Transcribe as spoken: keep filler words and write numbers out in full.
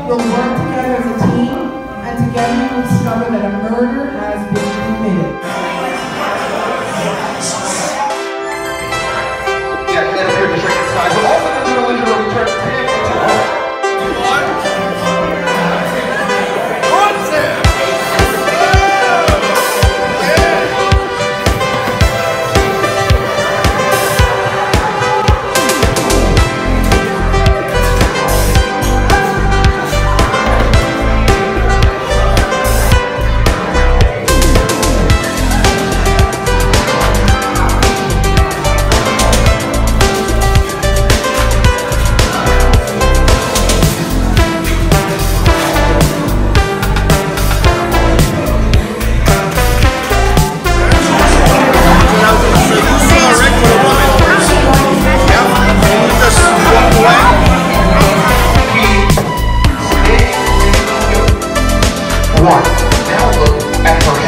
will work together as a team, and together you will discover that a murder has been committed. Yeah, that appeared to shrink in size, but also the little injury will return to ten. One. Now look at her